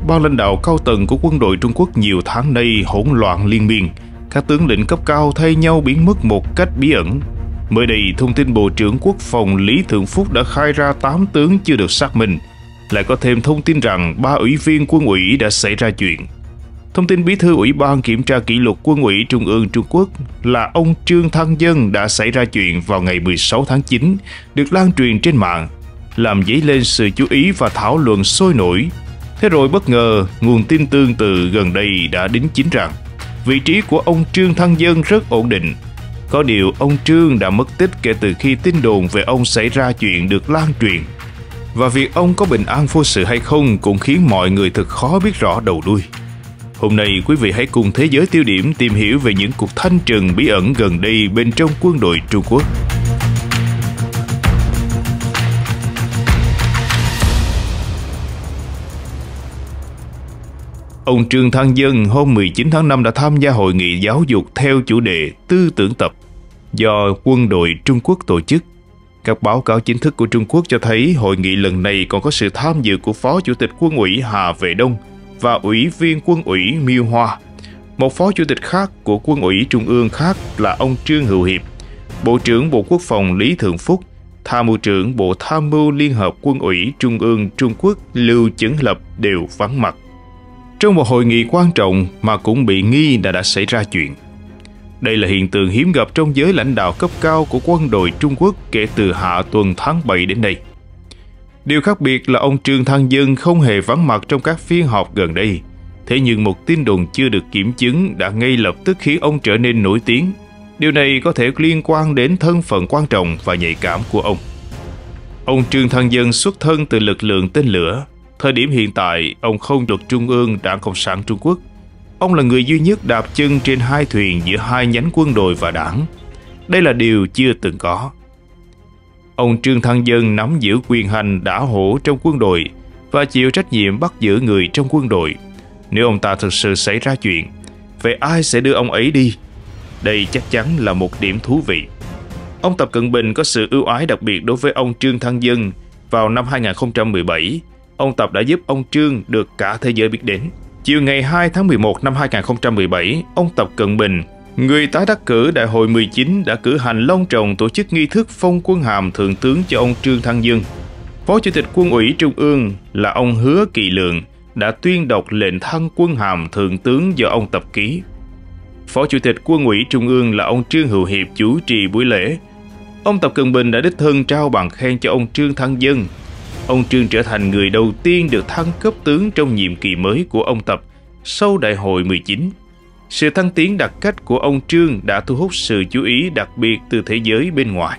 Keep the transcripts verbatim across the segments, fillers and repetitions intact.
ban lãnh đạo cao tầng của quân đội Trung Quốc nhiều tháng nay hỗn loạn liên miên. Các tướng lĩnh cấp cao thay nhau biến mất một cách bí ẩn. Mới đây, thông tin Bộ trưởng Quốc phòng Lý Thượng Phúc đã khai ra tám tướng chưa được xác minh. Lại có thêm thông tin rằng ba ủy viên quân ủy đã xảy ra chuyện. Thông tin Bí thư Ủy ban Kiểm tra Kỷ luật Quân ủy Trung ương Trung Quốc là ông Trương Thăng Dân đã xảy ra chuyện vào ngày mười sáu tháng chín, được lan truyền trên mạng, làm dấy lên sự chú ý và thảo luận sôi nổi. Thế rồi bất ngờ, nguồn tin tương tự gần đây đã đính chính rằng vị trí của ông Trương Thăng Dân rất ổn định. Có điều ông Trương đã mất tích kể từ khi tin đồn về ông xảy ra chuyện được lan truyền. Và việc ông có bình an vô sự hay không cũng khiến mọi người thật khó biết rõ đầu đuôi. Hôm nay quý vị hãy cùng Thế giới Tiêu điểm tìm hiểu về những cuộc thanh trừng bí ẩn gần đây bên trong quân đội Trung Quốc. Ông Trương Thăng Dân hôm mười chín tháng năm đã tham gia hội nghị giáo dục theo chủ đề tư tưởng tập do quân đội Trung Quốc tổ chức. Các báo cáo chính thức của Trung Quốc cho thấy hội nghị lần này còn có sự tham dự của Phó Chủ tịch Quân ủy Hà Vệ Đông và Ủy viên Quân ủy Miêu Hoa. Một Phó Chủ tịch khác của Quân ủy Trung ương khác là ông Trương Hữu Hiệp, Bộ trưởng Bộ Quốc phòng Lý Thượng Phúc, Tham mưu trưởng Bộ Tham mưu Liên hợp Quân ủy Trung ương Trung Quốc Lưu Chấn Lập đều vắng mặt. Trong một hội nghị quan trọng mà cũng bị nghi đã đã xảy ra chuyện. Đây là hiện tượng hiếm gặp trong giới lãnh đạo cấp cao của quân đội Trung Quốc kể từ hạ tuần tháng bảy đến đây. Điều khác biệt là ông Trương Thăng Dân không hề vắng mặt trong các phiên họp gần đây. Thế nhưng một tin đồn chưa được kiểm chứng đã ngay lập tức khiến ông trở nên nổi tiếng. Điều này có thể liên quan đến thân phận quan trọng và nhạy cảm của ông. Ông Trương Thăng Dân xuất thân từ lực lượng tên lửa. Thời điểm hiện tại, ông không thuộc Trung ương Đảng Cộng sản Trung Quốc. Ông là người duy nhất đạp chân trên hai thuyền giữa hai nhánh quân đội và đảng. Đây là điều chưa từng có. Ông Trương Thăng Dân nắm giữ quyền hành đả hổ trong quân đội và chịu trách nhiệm bắt giữ người trong quân đội. Nếu ông ta thực sự xảy ra chuyện, vậy ai sẽ đưa ông ấy đi? Đây chắc chắn là một điểm thú vị. Ông Tập Cận Bình có sự ưu ái đặc biệt đối với ông Trương Thăng Dân. Vào năm hai nghìn không trăm mười bảy, ông Tập đã giúp ông Trương được cả thế giới biết đến. Chiều ngày hai tháng mười một năm hai nghìn không trăm mười bảy, ông Tập Cận Bình, người tái đắc cử đại hội mười chín, đã cử hành long trọng tổ chức nghi thức phong quân hàm thượng tướng cho ông Trương Thăng Dân. Phó Chủ tịch Quân ủy Trung ương là ông Hứa Kỳ Lượng đã tuyên đọc lệnh thăng quân hàm thượng tướng do ông Tập ký. Phó Chủ tịch Quân ủy Trung ương là ông Trương Hữu Hiệp chủ trì buổi lễ. Ông Tập Cận Bình đã đích thân trao bằng khen cho ông Trương Thăng Dân. Ông Trương trở thành người đầu tiên được thăng cấp tướng trong nhiệm kỳ mới của ông Tập sau đại hội mười chín. Sự thăng tiến đặc cách của ông Trương đã thu hút sự chú ý đặc biệt từ thế giới bên ngoài.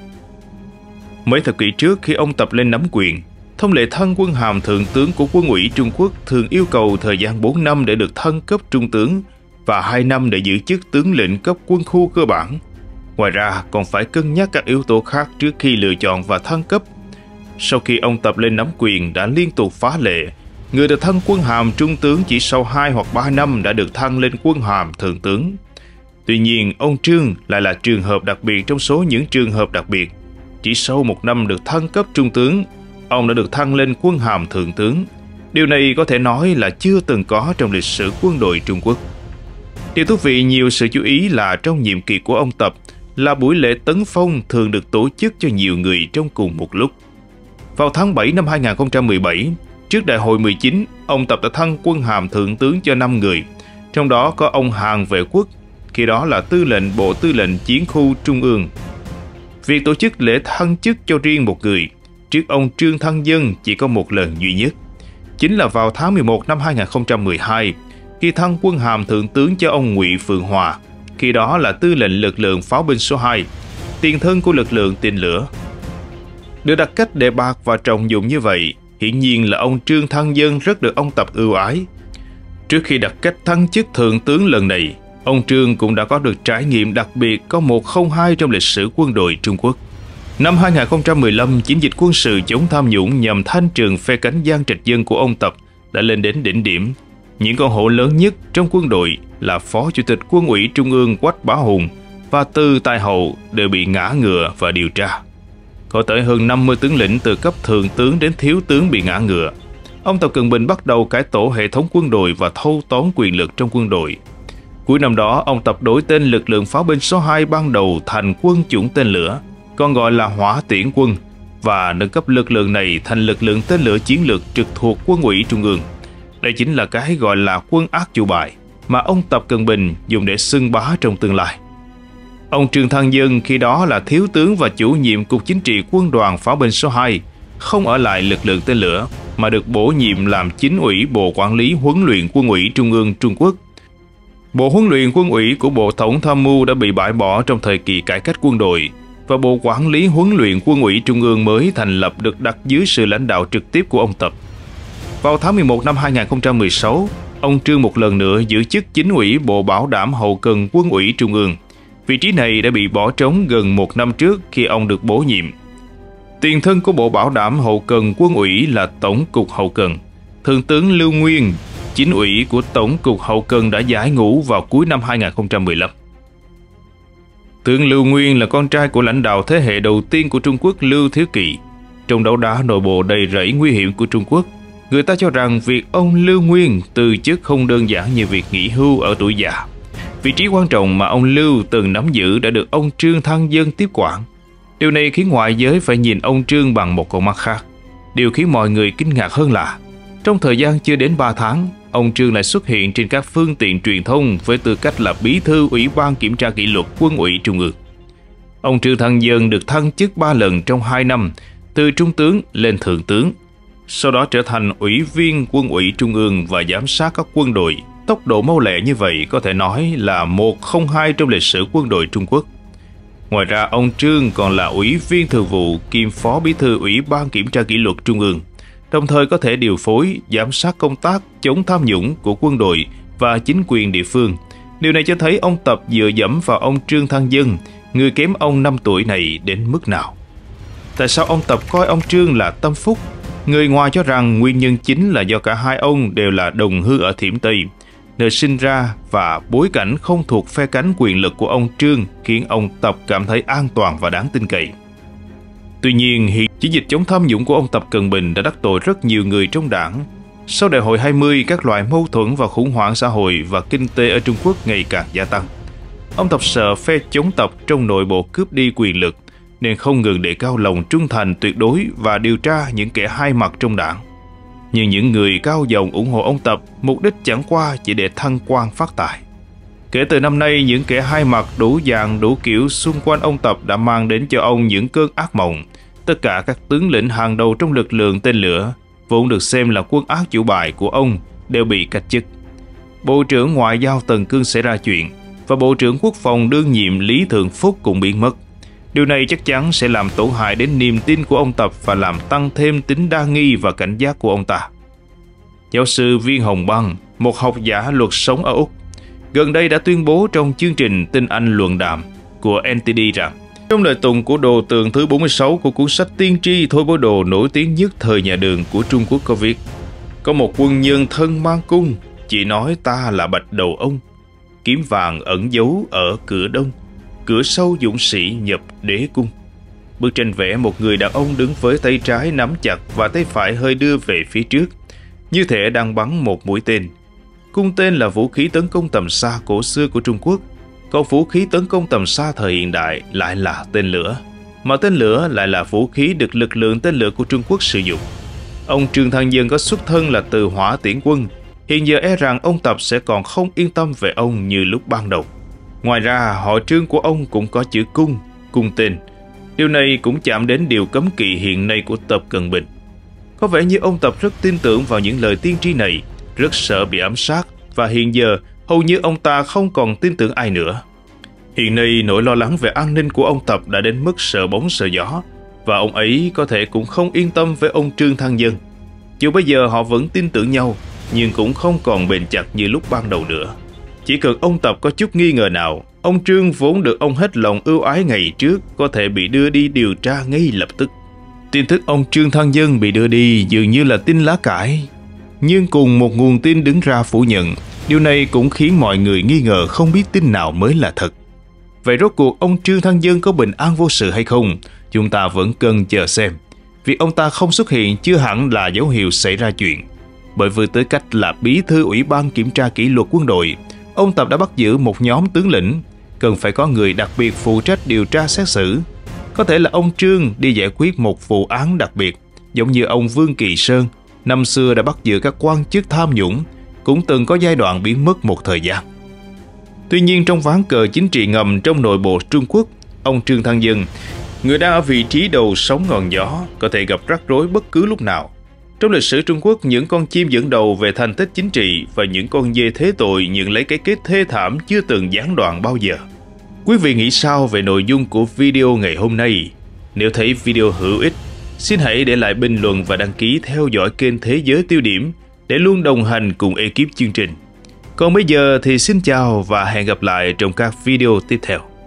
Mấy thập kỷ trước, khi ông Tập lên nắm quyền, thông lệ thăng quân hàm thượng tướng của Quân ủy Trung Quốc thường yêu cầu thời gian bốn năm để được thăng cấp trung tướng và hai năm để giữ chức tướng lĩnh cấp quân khu cơ bản. Ngoài ra, còn phải cân nhắc các yếu tố khác trước khi lựa chọn và thăng cấp. Sau khi ông Tập lên nắm quyền đã liên tục phá lệ, người được thăng quân hàm trung tướng chỉ sau hai hoặc ba năm đã được thăng lên quân hàm thượng tướng. Tuy nhiên, ông Trương lại là trường hợp đặc biệt trong số những trường hợp đặc biệt. Chỉ sau một năm được thăng cấp trung tướng, ông đã được thăng lên quân hàm thượng tướng. Điều này có thể nói là chưa từng có trong lịch sử quân đội Trung Quốc. Điều thú vị nhiều sự chú ý là trong nhiệm kỳ của ông Tập là buổi lễ tấn phong thường được tổ chức cho nhiều người trong cùng một lúc. Vào tháng bảy năm hai nghìn không trăm mười bảy, trước đại hội mười chín, ông Tập đã thăng quân hàm thượng tướng cho năm người, trong đó có ông Hàn Vệ Quốc, khi đó là tư lệnh Bộ Tư lệnh Chiến khu Trung ương. Việc tổ chức lễ thăng chức cho riêng một người, trước ông Trương Thăng Dân chỉ có một lần duy nhất. Chính là vào tháng mười một năm hai nghìn không trăm mười hai, khi thăng quân hàm thượng tướng cho ông Ngụy Phượng Hòa, khi đó là tư lệnh lực lượng pháo binh số hai, tiền thân của lực lượng tên lửa. Được đặt cách đề bạt và trọng dụng như vậy, hiển nhiên là ông Trương Thăng Dân rất được ông Tập ưu ái. Trước khi đặt cách thăng chức thượng tướng lần này, ông Trương cũng đã có được trải nghiệm đặc biệt có một không hai trong lịch sử quân đội Trung Quốc. Năm hai nghìn không trăm mười lăm, chiến dịch quân sự chống tham nhũng nhằm thanh trừng phe cánh Giang Trạch Dân của ông Tập đã lên đến đỉnh điểm. Những con hổ lớn nhất trong quân đội là Phó Chủ tịch Quân ủy Trung ương Quách Bá Hùng và Từ Tài Hậu đều bị ngã ngựa và điều tra. Có tới hơn năm mươi tướng lĩnh từ cấp thượng tướng đến thiếu tướng bị ngã ngựa. ông Tập Cận Bình bắt đầu cải tổ hệ thống quân đội và thâu tóm quyền lực trong quân đội. Cuối năm đó, ông Tập đổi tên lực lượng pháo binh số hai ban đầu thành quân chủng tên lửa, còn gọi là Hỏa Tiễn quân, và nâng cấp lực lượng này thành lực lượng tên lửa chiến lược trực thuộc Quân ủy Trung ương. Đây chính là cái gọi là quân ác chủ bài mà ông Tập Cận Bình dùng để xưng bá trong tương lai. Ông Trương Thăng Dân khi đó là thiếu tướng và chủ nhiệm Cục Chính trị Quân đoàn Pháo binh số hai, không ở lại lực lượng tên lửa mà được bổ nhiệm làm Chính ủy Bộ Quản lý Huấn luyện Quân ủy Trung ương Trung Quốc. Bộ Huấn luyện Quân ủy của Bộ Tổng tham mưu đã bị bãi bỏ trong thời kỳ cải cách quân đội, và Bộ Quản lý Huấn luyện Quân ủy Trung ương mới thành lập được đặt dưới sự lãnh đạo trực tiếp của ông Tập. Vào tháng mười một năm hai nghìn không trăm mười sáu, ông Trương một lần nữa giữ chức Chính ủy Bộ Bảo đảm Hậu cần Quân ủy Trung ương. Vị trí này đã bị bỏ trống gần một năm trước khi ông được bổ nhiệm. Tiền thân của Bộ Bảo đảm Hậu cần Quân ủy là Tổng cục Hậu cần. Thượng tướng Lưu Nguyên, Chính ủy của Tổng cục Hậu cần đã giải ngũ vào cuối năm hai nghìn không trăm mười lăm. Tướng Lưu Nguyên là con trai của lãnh đạo thế hệ đầu tiên của Trung Quốc Lưu Thiếu Kỳ. Trong đấu đá nội bộ đầy rẫy nguy hiểm của Trung Quốc, người ta cho rằng việc ông Lưu Nguyên từ chức không đơn giản như việc nghỉ hưu ở tuổi già. Vị trí quan trọng mà ông Lưu từng nắm giữ đã được ông Trương Thăng Dân tiếp quản. Điều này khiến ngoại giới phải nhìn ông Trương bằng một con mắt khác. Điều khiến mọi người kinh ngạc hơn là trong thời gian chưa đến ba tháng, ông Trương lại xuất hiện trên các phương tiện truyền thông với tư cách là bí thư Ủy ban Kiểm tra Kỷ luật Quân ủy Trung ương. Ông Trương Thăng Dân được thăng chức ba lần trong hai năm, từ trung tướng lên thượng tướng, sau đó trở thành ủy viên Quân ủy Trung ương và giám sát các quân đội. Tốc độ mau lẹ như vậy có thể nói là một không hai trong lịch sử quân đội Trung Quốc. Ngoài ra, ông Trương còn là ủy viên thường vụ kiêm phó bí thư Ủy ban Kiểm tra Kỷ luật Trung ương, đồng thời có thể điều phối, giám sát công tác chống tham nhũng của quân đội và chính quyền địa phương. Điều này cho thấy ông Tập dựa dẫm vào ông Trương Thăng Dân, người kém ông năm tuổi này đến mức nào. Tại sao ông Tập coi ông Trương là tâm phúc? Người ngoài cho rằng nguyên nhân chính là do cả hai ông đều là đồng hương ở Thiểm Tây, nơi sinh ra, và bối cảnh không thuộc phe cánh quyền lực của ông Trương khiến ông Tập cảm thấy an toàn và đáng tin cậy. Tuy nhiên, hiện chiến dịch chống tham nhũng của ông Tập Cận Bình đã đắc tội rất nhiều người trong đảng. Sau đại hội hai mươi, các loại mâu thuẫn và khủng hoảng xã hội và kinh tế ở Trung Quốc ngày càng gia tăng. Ông Tập sợ phe chống Tập trong nội bộ cướp đi quyền lực, nên không ngừng đề cao lòng trung thành tuyệt đối và điều tra những kẻ hai mặt trong đảng. Nhưng những người cao giọng ủng hộ ông Tập, mục đích chẳng qua chỉ để thăng quan phát tài. Kể từ năm nay, những kẻ hai mặt đủ dạng đủ kiểu xung quanh ông Tập đã mang đến cho ông những cơn ác mộng. Tất cả các tướng lĩnh hàng đầu trong lực lượng tên lửa, vốn được xem là quân ác chủ bài của ông, đều bị cách chức. Bộ trưởng Ngoại giao Tần Cương xảy ra chuyện, và Bộ trưởng Quốc phòng đương nhiệm Lý Thượng Phúc cũng biến mất. Điều này chắc chắn sẽ làm tổn hại đến niềm tin của ông Tập và làm tăng thêm tính đa nghi và cảnh giác của ông ta. Giáo sư Viên Hồng Băng, một học giả luật sống ở Úc, gần đây đã tuyên bố trong chương trình Tin Anh luận đàm của en tê đê rằng, trong lời tụng của đồ tường thứ bốn mươi sáu của cuốn sách tiên tri Thôi Bối Đồ nổi tiếng nhất thời nhà Đường của Trung Quốc có viết: có một quân nhân thân mang cung, chỉ nói ta là bạch đầu ông, kiếm vàng ẩn giấu ở cửa đông, cửa sau dũng sĩ nhập đế cung. Bức tranh vẽ một người đàn ông đứng với tay trái nắm chặt và tay phải hơi đưa về phía trước, như thể đang bắn một mũi tên. Cung tên là vũ khí tấn công tầm xa cổ xưa của Trung Quốc, còn vũ khí tấn công tầm xa thời hiện đại lại là tên lửa, mà tên lửa lại là vũ khí được lực lượng tên lửa của Trung Quốc sử dụng. Ông Trương Thăng Dân có xuất thân là từ Hỏa Tiễn quân, hiện giờ e rằng ông Tập sẽ còn không yên tâm về ông như lúc ban đầu. Ngoài ra, họ Trương của ông cũng có chữ cung, cung tên. Điều này cũng chạm đến điều cấm kỵ hiện nay của Tập Cận Bình. Có vẻ như ông Tập rất tin tưởng vào những lời tiên tri này, rất sợ bị ám sát, và hiện giờ hầu như ông ta không còn tin tưởng ai nữa. Hiện nay, nỗi lo lắng về an ninh của ông Tập đã đến mức sợ bóng sợ gió, và ông ấy có thể cũng không yên tâm với ông Trương Thăng Dân. Dù bây giờ họ vẫn tin tưởng nhau, nhưng cũng không còn bền chặt như lúc ban đầu nữa. Chỉ cần ông Tập có chút nghi ngờ nào, ông Trương vốn được ông hết lòng ưu ái ngày trước có thể bị đưa đi điều tra ngay lập tức. Tin tức ông Trương Thăng Dân bị đưa đi dường như là tin lá cải, nhưng cùng một nguồn tin đứng ra phủ nhận. Điều này cũng khiến mọi người nghi ngờ không biết tin nào mới là thật. Vậy rốt cuộc ông Trương Thăng Dân có bình an vô sự hay không? Chúng ta vẫn cần chờ xem. Việc ông ta không xuất hiện chưa hẳn là dấu hiệu xảy ra chuyện. Bởi với tư cách là bí thư Ủy ban Kiểm tra Kỷ luật Quân đội, ông Tập đã bắt giữ một nhóm tướng lĩnh, cần phải có người đặc biệt phụ trách điều tra xét xử. Có thể là ông Trương đi giải quyết một vụ án đặc biệt, giống như ông Vương Kỳ Sơn, năm xưa đã bắt giữ các quan chức tham nhũng, cũng từng có giai đoạn biến mất một thời gian. Tuy nhiên, trong ván cờ chính trị ngầm trong nội bộ Trung Quốc, ông Trương Thăng Dân, người đang ở vị trí đầu sóng ngọn gió, có thể gặp rắc rối bất cứ lúc nào. Trong lịch sử Trung Quốc, những con chim dẫn đầu về thành tích chính trị và những con dê thế tội nhận lấy cái kết thê thảm chưa từng gián đoạn bao giờ. Quý vị nghĩ sao về nội dung của video ngày hôm nay? Nếu thấy video hữu ích, xin hãy để lại bình luận và đăng ký theo dõi kênh Thế Giới Tiêu Điểm để luôn đồng hành cùng ekip chương trình. Còn bây giờ thì xin chào và hẹn gặp lại trong các video tiếp theo.